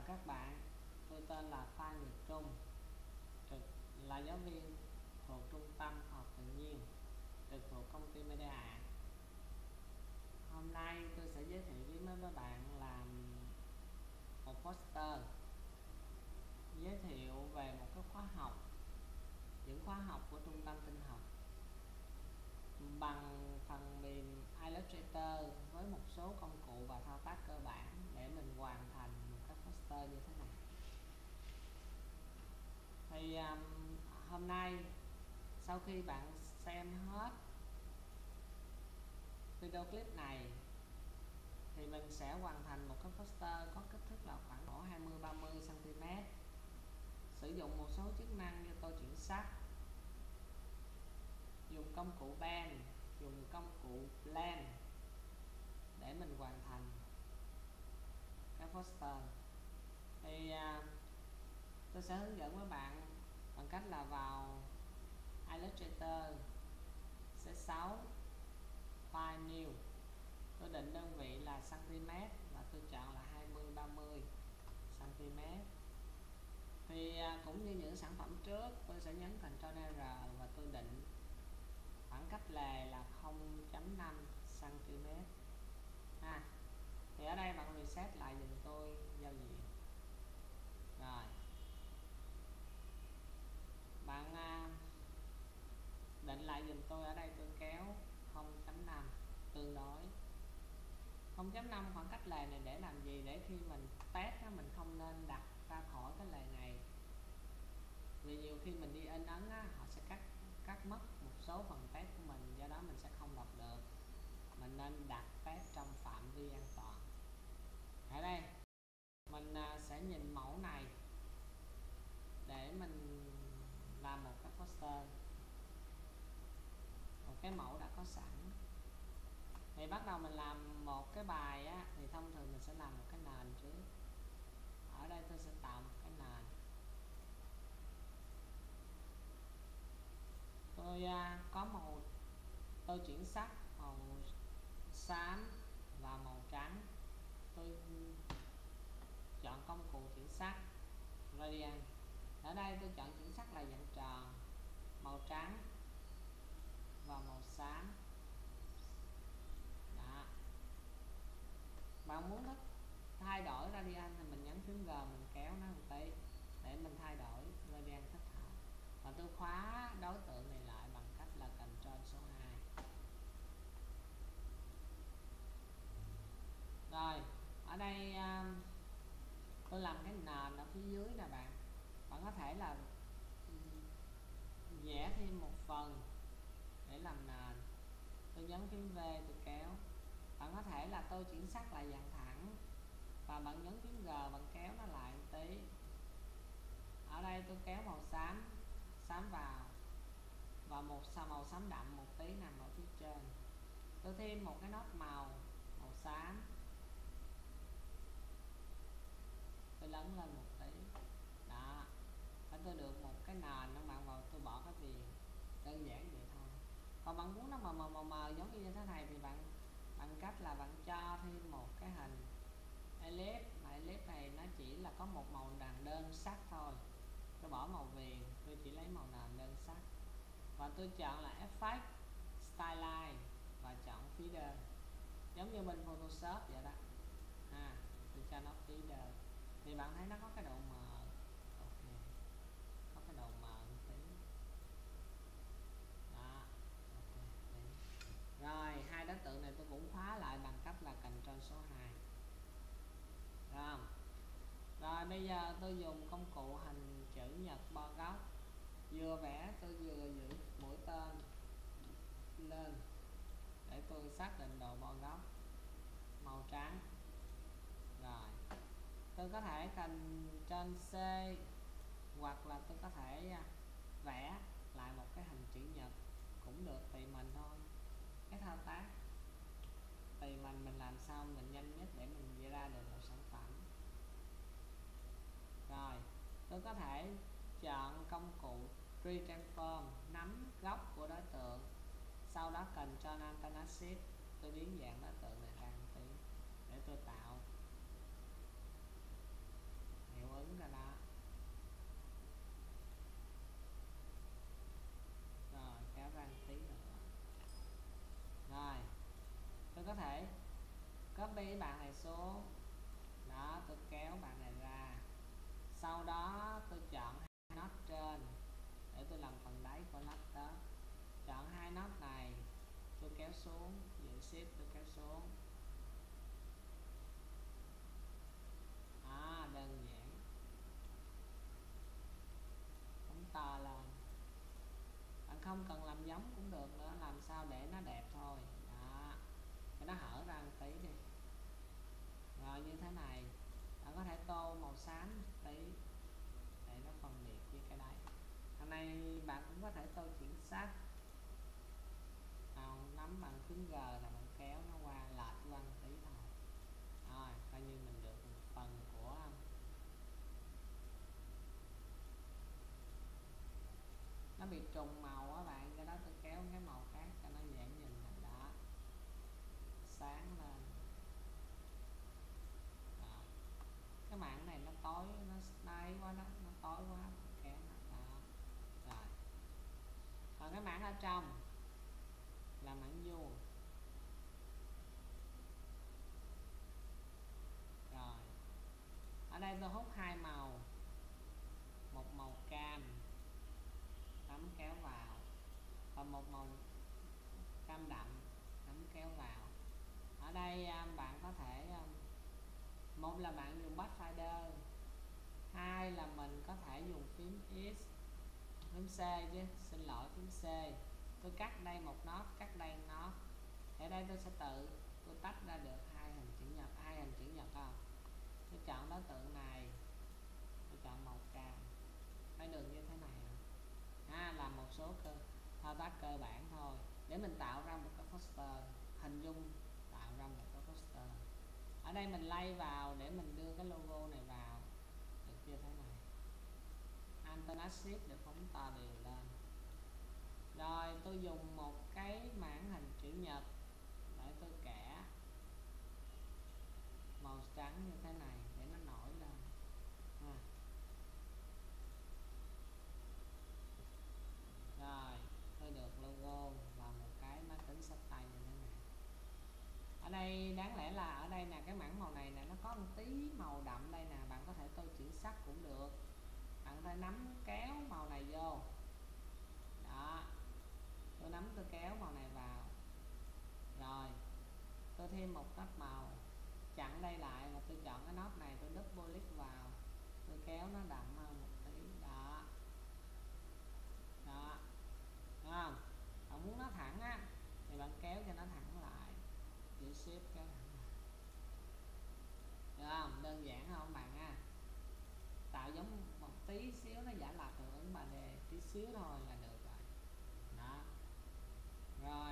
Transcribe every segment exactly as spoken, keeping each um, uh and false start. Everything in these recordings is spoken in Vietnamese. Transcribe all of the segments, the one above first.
các bạn, tôi tên là Phan Nhật Trung, trực là giáo viên thuộc Trung tâm Học Tự nhiên, trực thuộc công ty Media. Hôm nay tôi sẽ giới thiệu với mấy bạn làm một poster giới thiệu về một cái khóa học, những khóa học của Trung tâm Tin học bằng phần mềm Illustrator với một số công cụ và thao tác cơ bản để mình hoàn thành một cái poster như thế này. Thì um, hôm nay sau khi bạn xem hết video clip này thì mình sẽ hoàn thành một cái poster có kích thước là khoảng hai mươi ba mươi xăng ti mét, sử dụng một số chức năng như tô chuyển sắc, dùng công cụ pen, dùng công cụ blend để mình hoàn thành cái poster. Thì uh, tôi sẽ hướng dẫn với bạn bằng cách là vào Illustrator, xê sáu, File New, tôi định đơn vị là cm và tôi chọn là hai mươi ba mươi cm. Thì à, cũng như những sản phẩm trước, tôi sẽ nhấn Ctrl R và tôi định khoảng cách lề là không chấm năm xăng-ti mét. À, thì ở đây bạn reset lại dùm tôi giao diện. Rồi bạn à, định lại dùm tôi, ở đây tôi kéo không chấm năm tương đối. không chấm năm khoảng cách lề này để làm gì? Để khi mình test á, mình không nên đặt ra khỏi cái lề này, vì nhiều khi mình đi in ấn á, họ sẽ cắt cắt mất một số phần test của mình, do đó mình sẽ không đọc được. Mình nên đặt test trong phạm vi an toàn. Ở đây mình sẽ nhìn mẫu này để mình làm một cái poster, một cái mẫu đã có sẵn. Thì bắt đầu mình làm một cái bài á, thì thông thường mình sẽ làm một cái nền trước. Ở đây tôi sẽ tạo một cái nền. Tôi uh, có màu tô chuyển sắc màu xám và màu trắng. Tôi chọn công cụ chuyển sắc gradient. Ở đây tôi chọn chuyển sắc là dạng tròn, màu trắng và màu xám. Đó. Bạn muốn thích thay đổi gradient thì mình nhấn phím G, mình kéo nó một tí để mình thay đổi gradient thích hợp. Và tôi khóa đối tượng này lại bằng cách là Ctrl số hai. Rồi, ở đây um, tôi làm cái nền ở phía dưới nè bạn. Bạn có thể là vẽ thêm một phần để làm nền. Tôi nhấn phím V, tôi kéo. Bạn có thể là tôi chuyển sắc lại dạng thẳng và bạn nhấn phím G, bạn kéo nó lại một tí. Ở đây tôi kéo màu xám xám vào và một màu xám đậm một tí nằm ở phía trên. Tôi thêm một cái nốt màu màu xám, tôi lấn lên một tí. Đó, và tôi được một cái nền. Các bạn vào tôi bỏ cái viền, đơn giản vậy thôi. Còn bạn muốn nó mờ mờ mờ mờ giống như thế này thì bạn bằng cách là bạn cho thêm một cái hình ellipse, mà ellipse này nó chỉ là có một màu nền đơn sắc thôi. Tôi bỏ màu viền, tôi chỉ lấy màu nền đơn sắc và tôi chọn là Effect, Stylize và chọn Feeder, giống như bên Photoshop vậy đó. À, tôi cho nó Feeder thì bạn thấy nó có cái độ mờ. Ok, có cái độ mờ một tí. Đó. Okay. Rồi, hai đối tượng này tôi cũng khóa lại bằng cách là Ctrl số hai. Rồi. Rồi bây giờ tôi dùng công cụ hình chữ nhật bo góc, vừa vẽ tôi vừa giữ mũi tên lên để tôi xác định độ bo góc màu trắng. Rồi tôi có thể Ctrl C hoặc là tôi có thể vẽ lại một cái hình chữ nhật cũng được, tùy mình thôi. Cái thao tác tùy mình mình làm sao mình nhanh nhất để mình vẽ ra được một sản phẩm. Rồi tôi có thể chọn công cụ Tree Transform, nắm góc của đối tượng, sau đó Ctrl Alt Shift, tôi biến dạng đối tượng này ra một tí để tôi tạo xuống. Đó, tôi kéo bạn này ra. Sau đó tôi chọn hai nốt trên để tôi làm phần đáy của nốt đó. Chọn hai nốt này, tôi kéo xuống, giữ shift tôi kéo xuống. À, đơn giản. Phóng to lên. Bạn không cần làm giống cũng được nữa, làm sao để nó đẹp thôi. Đó, cho nó hở ra một tí đi. Rồi như thế này. Bạn có thể tô màu xám một tí để nó phân biệt với cái đây. Hôm nay bạn cũng có thể tô chuyển sắc. Nào, nắm bằng phím G là bạn kéo nó qua, lệch qua một tí thôi. Rồi, coi như mình được một phần của nó bị trùng màu á bạn, cho đó tôi kéo cái màu khác cho nó dễ nhìn. Là đó, sáng lên. Đó. Cái mảng này nó tối, nó nay quá đó, nó tối quá, kéo nó đó. Rồi, còn cái mảng ở trong là mảng vuông. Rồi, ở đây tôi hút hai màu, một màu cam nắm kéo vào và một màu cam đậm nắm kéo vào. Ở đây bạn có thể, một là bạn dùng Pathfinder, hai là mình có thể dùng phím X, phím C chứ, xin lỗi phím C. Tôi cắt đây một nốt, cắt đây một nốt. Ở đây tôi sẽ tự tôi tách ra được hai hình chữ nhật, hai hình chữ nhật không? Tôi chọn đối tượng này, tôi chọn màu cam, thấy được như thế này không? À, làm một số cơ thao tác cơ bản thôi để mình tạo ra một cái poster, hình dung tạo ra một cái poster. Ở đây mình lay vào để mình đưa cái logo này vào, được như thế này. Alternate shift để phóng to đều lên. Rồi tôi dùng một cái mảng hình chữ nhật để tôi kẻ màu trắng như thế này để nó nổi lên. À. Rồi tôi được logo và một cái máy tính sách tay như thế này. Ở đây đáng lẽ là ở đây nè, cái mảng màu này nè, nó có một tí màu đậm đây nè, bạn có thể tô chuyển sắc cũng được. Bạn có thể nắm kéo màu này vô. Đó, tôi nắm tôi kéo màu này vào. Rồi tôi thêm một nốt màu, chặn đây lại và tôi chọn cái nốt này, tôi double click vào, tôi kéo nó đậm hơn một tí. Đó, đó, đúng không? Bạn muốn nó thẳng á thì bạn kéo cho nó thẳng lại, giữ shift kéo thẳng lại. Được không? Đơn giản không bạn ha? Tạo giống một tí xíu, nó giả lập hiệu ứng ba D tí xíu thôi là được rồi. Đó. Rồi.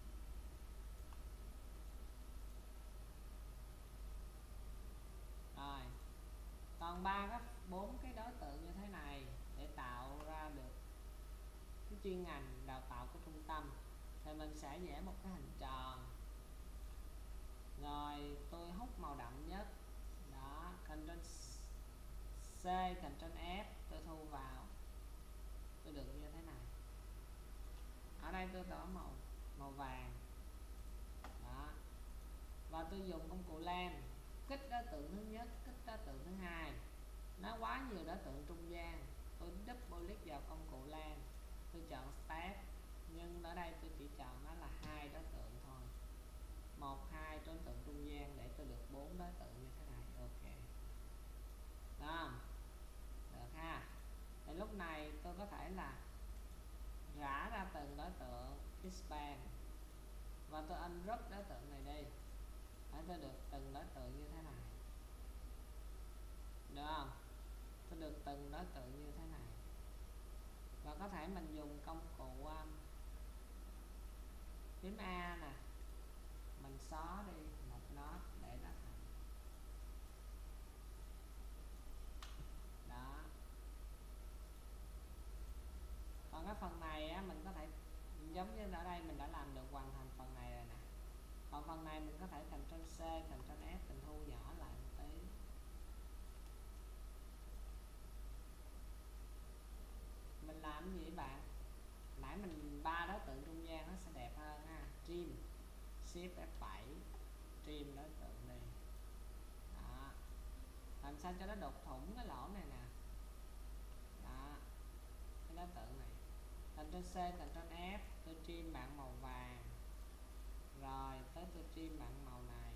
Rồi. Còn ba cái bốn cái đối tượng như thế này để tạo ra được cái chuyên ngành đào tạo của trung tâm thì mình sẽ vẽ một cái hình tròn. Rồi tôi hút màu đậm nhất. Đó, Ctrl C, Ctrl F, tôi thu vào, tôi được như thế này. Ở đây tôi đỏ màu màu vàng. Đó, và tôi dùng công cụ len, kích đối tượng thứ nhất, kích đối tượng thứ hai. Nó quá nhiều đối tượng trung gian, tôi double click vào công cụ len, tôi chọn step, nhưng ở đây tôi chỉ chọn nó là hai đối tượng thôi, một hai đối tượng trung gian để tôi được bốn đối tượng như thế này. Ok, đó, được ha. Thì lúc này tôi có thể là rã ra từng đối tượng, expand, và tôi ungroup đối tượng này đi để tôi được từng đối tượng như thế này, được không? Tôi được từng đối tượng như thế này. Và có thể mình dùng công cụ um, phím A nè, mình xóa đi một nốt để nó thành. Đó. Còn cái phần này á, mình có thể giống như ở đây mình đã làm được hoàn thành phần này rồi nè. Còn phần này mình có thể Ctrl C, Ctrl F, mình thu nhỏ lại một tí. Mình làm gì bạn? Nãy mình ba đối tượng trung gian nó sẽ đẹp hơn ha. Trim, Shift F bảy, trim đối tượng đi. sao cho nó đục thủng cái lỗ này nè. Đó, cái đối tượng này. Ctrl C, Ctrl F, tôi trim bảng màu vàng. Rồi tới tôi trim bảng màu này.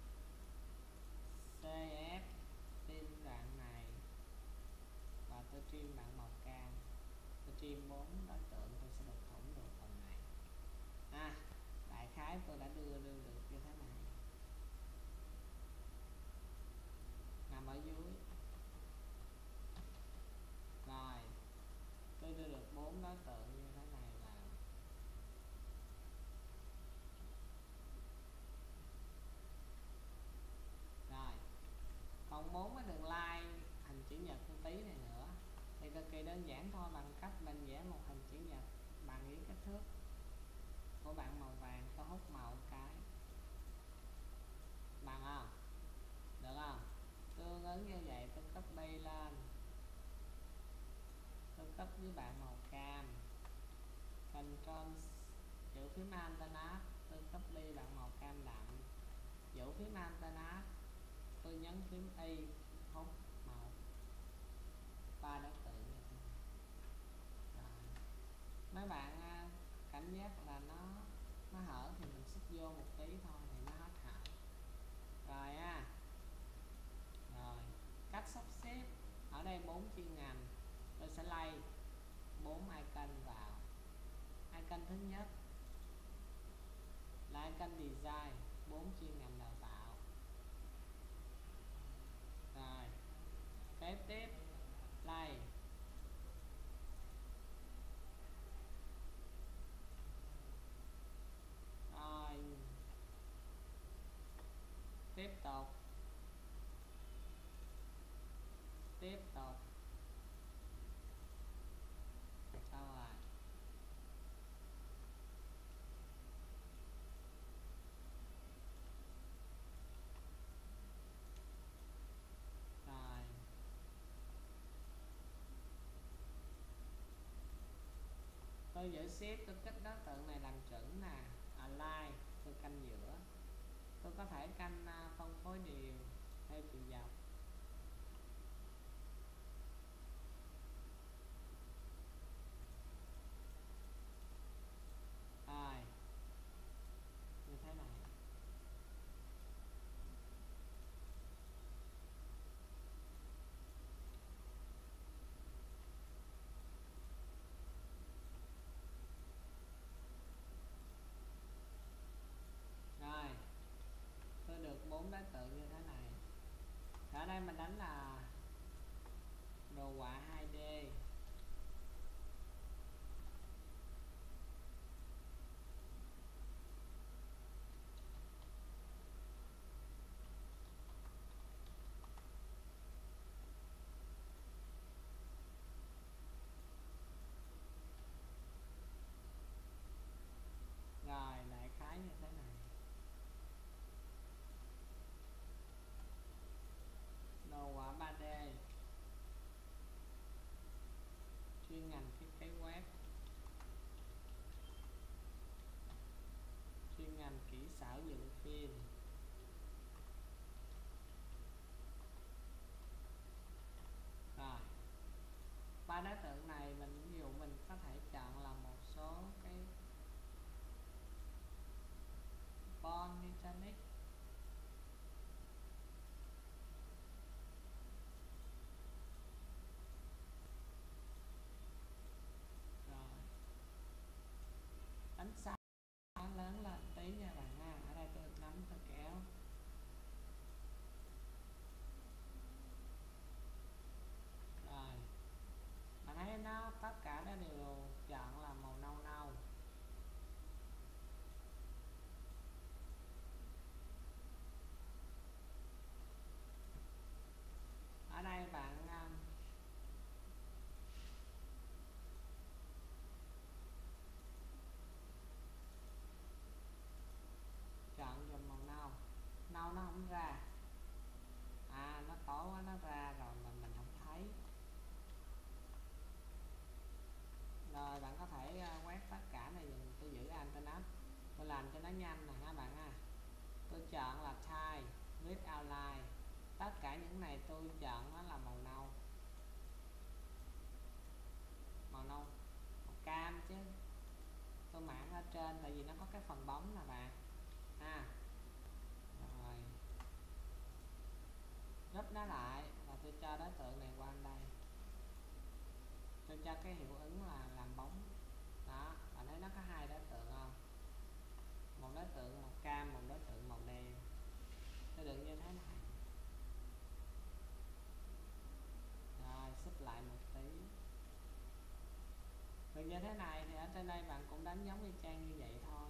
C F, trim đoạn này. Và tôi trim bảng màu cam. Tôi trim bốn đối tượng, tôi sẽ đục thủng được phần này. À, đại khái tôi đã đưa đưa được như thế này. Nằm ở dưới. Rồi, tôi đưa được bốn đối tượng như thế này vào. Rồi, còn bốn cái đường line hình chữ nhật một tí này nữa thì cực kỳ đơn giản thôi, bằng cách mình vẽ một hình chữ nhật bằng ý kích thước của bạn màu vàng, tôi hút màu cái. Bằng không? Được không? Tương ứng như vậy tôi copy lên, tôi copy với bạn màu cam, Ctrl giữ phím Alt tôi copy bạn màu cam đậm, giữ phím Alt tôi nhấn phím Y hút màu ba đối tượng như thế này. Rồi. Mấy bạn cảm giác là nó nó hở thì mình xích vô một tí thôi thì nó hết hở. Rồi á. Rồi, cách sắp xếp ở đây bốn chuyên ngành, tôi sẽ lay bốn icon vào. Icon thứ nhất là icon design, bốn chuyên ngành đào tạo. Rồi, kế tiếp lay rồi tiếp tục tiếp tục sao rồi. Rồi tôi giữ shift, tôi kích đối tượng này làm chuẩn nè, align tôi canh giữa, tôi có thể canh phân phối đều theo chiều dọc. Rồi như thế này. Rồi tôi được bốn đối tượng như thế này. Ở đây mình đánh là đồ họa hai D. Rồi đại khái như thế này. Đồ họa ba D, chuyên ngành thiết kế web, chuyên ngành kỹ xảo dựng phim. Rồi ba đối tượng này mình ví dụ mình có thể chọn là một số cái Born Mechanic. Rồi ánh sáng lớn lên tí nha bạn ha. Ở đây tôi nắm tôi kéo. Rồi bạn thấy nó tất cả nó đều chọn là màu nâu nâu. Ở đây bạn chọn dùm màu nâu, nâu nó không ra, à nó tối quá nó ra rồi mà mình không thấy. Rồi bạn có thể quét tất cả này dùm, tôi giữ Alt, tôi làm cho nó nhanh nè các bạn ha. Tôi chọn là Type with Outline, tất cả những này tôi chọn nó là màu nâu, màu nâu màu cam chứ, tôi mảng ở trên tại vì nó có cái phần bóng nè bạn ha. Rồi gấp nó lại và tôi cho đối tượng này qua đây, tôi cho cái hiệu ứng là làm bóng đó. Bạn thấy nó có hai đối tượng không, một đối tượng màu cam, một đối tượng màu đen. Tôi đừng như thế này, rồi xích lại một tí. Được như thế này thì ở trên đây bạn cũng đánh giống y chang như vậy thôi.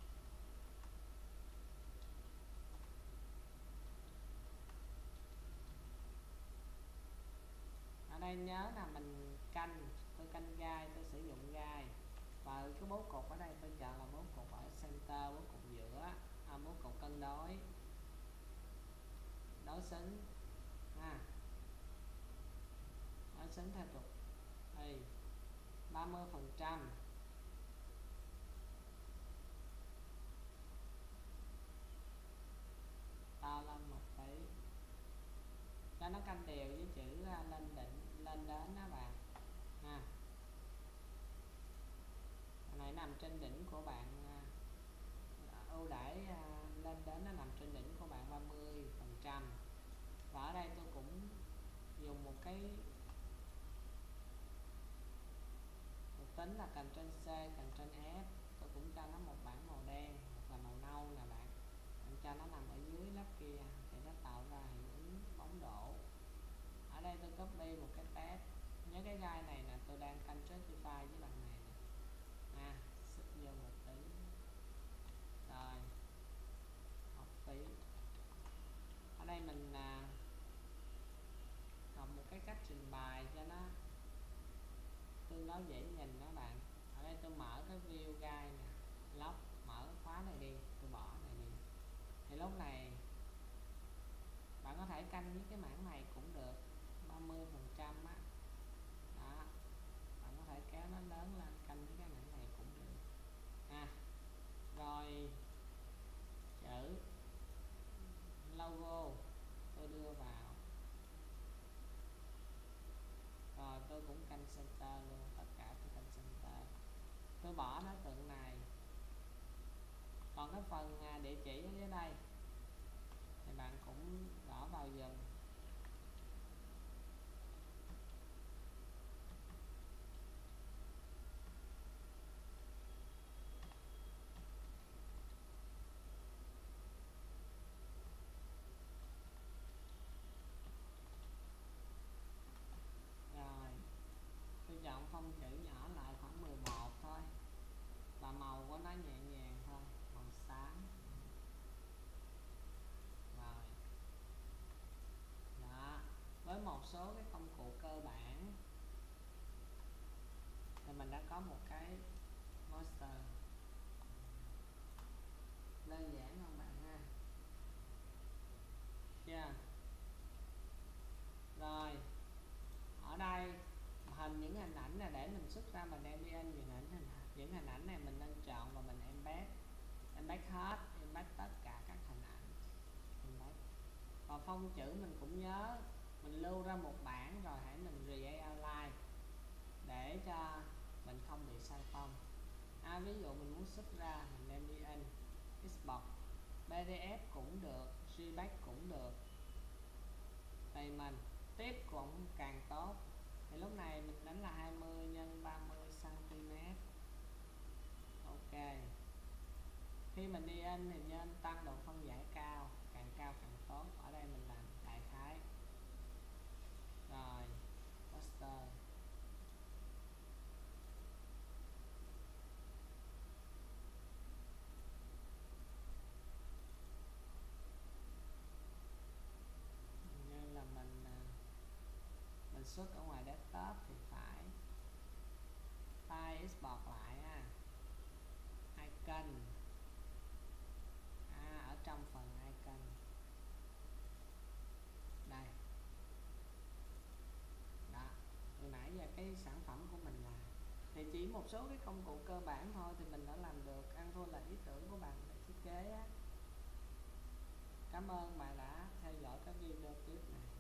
Ở đây nhớ là mình canh, tôi canh gai, tôi sử dụng gai. Và cái bố cục ở đây tôi chọn là bố cục ở center, bố cục giữa, à, bố cục cân đối, đối xứng ha, đối xứng theo trục đây ba mươi phần trăm. To lên một tí cho nó canh đều với chữ lên đỉnh lên đến đó bạn ha. Cái này nằm trên đỉnh của bạn, ưu đãi lên đến nó nằm trên đỉnh của bạn ba mươi phần trăm. Và ở đây tôi cũng dùng một cái một tính là Ctrl C, Ctrl F, tôi cũng cho nó một bảng màu đen hoặc là màu nâu nè bạn, bạn cho nó nằm ở dưới lớp kia thì nó tạo ra hiệu ứng bóng đổ. Ở đây tôi copy một cái test, nhớ cái gai này là tôi đang Ctrl Justify với bạn này nè à, xích vô một tí rồi học phí. Ở đây mình à, học một cái cách trình bày cho nó tương đối dễ nhìn đó bạn. Ở đây tôi mở cái view guide nè, lock, mở khóa này đi, tôi bỏ này đi, thì lúc này bạn có thể canh với cái mảng này cũng được, ba mươi phần trăm á đó, bạn có thể kéo nó lớn lên canh với cái mảng này cũng được ha. Rồi chữ logo tôi đưa vào, rồi tôi cũng canh center luôn, tất cả tôi canh center, tôi bỏ đối tượng này. Còn cái phần địa chỉ ở dưới đây thì bạn cũng gõ vào dùm. Rồi tôi chọn phông chữ nhỏ lại khoảng mười một thôi, và màu của nó nhẹ nhàng thôi, màu xám. Rồi đó, với một số cái công cụ cơ bản thì mình đã có một cái poster đơn giản không bạn ha, chưa? Rồi ở đây hình những hình ảnh này để mình xuất ra, mình đem đi in những hình những hình ảnh này mình nên chọn và mình embed, embed hết, embed tất cả các hình ảnh, embed. Và phông chữ mình cũng nhớ mình lưu ra một bảng rồi hãy mình create outline để cho mình không bị sai phông. À, ví dụ mình muốn xuất ra mình đem đi in, export pê đê ép cũng được, jpeg cũng được, thì mình tiếp cũng càng tốt. Thì lúc này mình đánh là hai mươi nhân ba mươi xăng-ti-mét. Ok, khi mình đi in thì nên tăng độ phân giải cao, càng cao càng tốt. Ở đây mình làm đại khái. Rồi poster như là mình mình xuất ở ngoài desktop thì phải file export lại ha, icon à, ở trong phần icon đây đó, từ nãy giờ cái sản phẩm của mình là thì chỉ một số cái công cụ cơ bản thôi thì mình đã làm được, ăn thua là ý tưởng của bạn để thiết kế á. Cảm ơn bạn đã theo dõi cái video clip này.